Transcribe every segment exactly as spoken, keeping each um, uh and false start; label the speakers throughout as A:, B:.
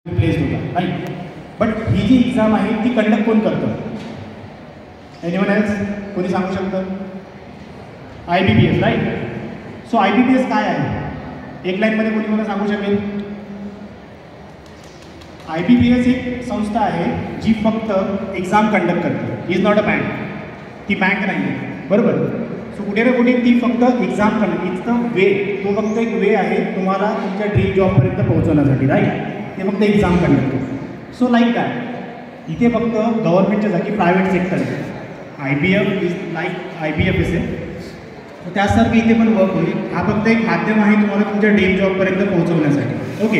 A: Place होता right. But ही जी एक्झाम आहे ती कंडक्ट कोण करतं? Anyone else? कोणी सांगू शकतं? I B P S right. So I B P S काय आहे? एक लाईनमध्ये कोणी मला सांगू शकेल? आय बी पी एस एक संस्था आहे जी फक्त एक्झाम कंडक्ट करते. Is not a bank. ती बँक नाही आहे, बरोबर. सो कुठे ना कुठे ती फक्त exam conduct, it's the way, तो फक्त एक वे आहे तुम्हाला तुमच्या ड्रीम जॉबपर्यंत पोहोचवण्यासाठी राईट. ते फक्त एक्झाम कंडक्ट करते. सो लाईक काय इथे फक्त गव्हर्नमेंटच्या जागी प्रायव्हेट सेक्टर आहे. I B F is like I B F S आहे. तर त्यासारखं इथे पण वर्क होईल. हा फक्त एक माध्यम आहे तुम्हाला तुमच्या ड्रीम जॉबपर्यंत पोहोचवण्यासाठी. Okay.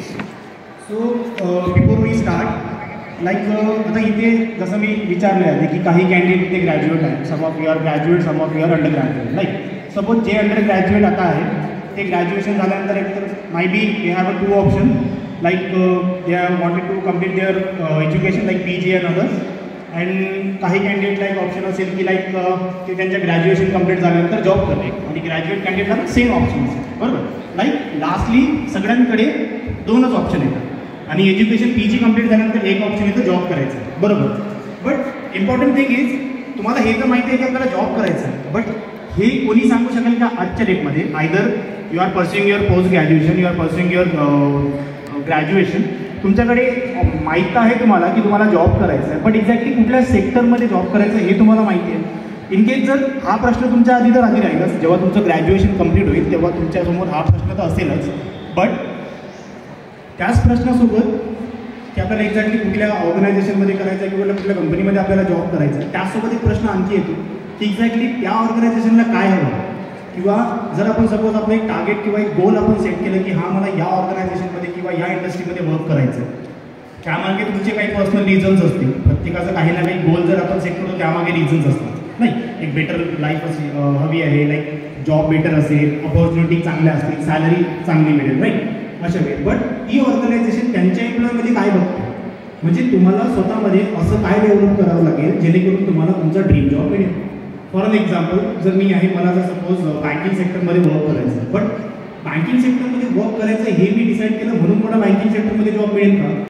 A: So before we start like आता इथे जसं मी विचारलं आहे की काही कॅन्डिडेट इथे ग्रॅज्युएट आहेत. Some of your graduate, some of your undergraduate. Like suppose जे अंडर ग्रॅज्युएट आता आहे ते ग्रॅज्युएशन झाल्यानंतर एक तर maybe they have a two option like uh, they have wanted to complete their uh, education like P G and others, and काही candidate like option असेल की लाईक ते त्यांच्या ग्रॅज्युएशन कंप्लीट झाल्यानंतर जॉब करणे आणि ग्रॅज्युएट कॅन्डिडेटला सेम ऑप्शन असेल, बरोबर. लाईक लास्टली सगळ्यांकडे दोनच ऑप्शन येतात आणि एज्युकेशन पी जी कंप्लीट झाल्यानंतर एक ऑप्शन येतं जॉब करायचं, बरोबर. बट इम्पॉर्टंट थिंग इज तुम्हाला हे तर माहिती आहे की आपल्याला जॉब करायचा आहे, बट हे कोणी सांगू शकेल का आजच्या डेटमध्ये either you are pursuing your post graduation, you are pursuing your graduation, तुमच्याकडे माहीत आहे तुम्हाला की तुम्हाला जॉब करायचा आहे, बट एक्झॅक्टली कुठल्या सेक्टरमध्ये जॉब करायचं हे तुम्हाला माहिती आहे. इन केस जर हा प्रश्न तुमच्या आधी तर आधी राहीलच, जेव्हा तुमचं ग्रॅज्युएशन कंप्लीट होईल तेव्हा तुमच्यासमोर हा प्रश्न तर असेलच, बट त्याच प्रश्नासोबत की आपल्याला एक्झॅक्टली कुठल्या ऑर्गनायझेशनमध्ये करायचं आहे किंवा कुठल्या कंपनीमध्ये आपल्याला जॉब करायचा आहे, त्याचसोबत एक प्रश्न आणखी येतो की एक्झॅक्टली त्या ऑर्गनायझेशनला काय हवं, किंवा जर आपण सपोज आपलं एक टार्गेट किंवा एक गोल आपण सेट केलं की हा मला या ऑर्गनायझेशनमध्ये किंवा या इंडस्ट्रीमध्ये वर्क करायचं आहे, त्यामागे तुमचे काही पर्सनल रिझन्स असतील. प्रत्येकाचं काही ना काही गोल जर आपण सेट करतो त्यामागे रिझन्स असतात. नाही, एक बेटर लाईफ असेल हवी आहे, लाईक जॉब बेटर असेल, अपॉर्च्युनिटी चांगल्या असतील, सॅलरी चांगली मिळेल, राईट, अशा वेळी. बट ती ऑर्गनायझेशन त्यांच्या एम्प्लॉयमध्ये काय बघते, म्हणजे तुम्हाला स्वतःमध्ये असं काय डेव्हलप करावं लागेल जेणेकरून तुम्हाला तुमचा ड्रीम जॉब मिळेल. फॉर अन एक्झाम्पल जर मी आहे, मला जर सपोज बँकिंग सेक्टरमध्ये वर्क करायचं आहे, बट बँकिंग सेक्टरमध्ये वर्क करायचं हे मी डिसाईड केलं म्हणून मला बँकिंग सेक्टरमध्ये जॉब मिळेल का?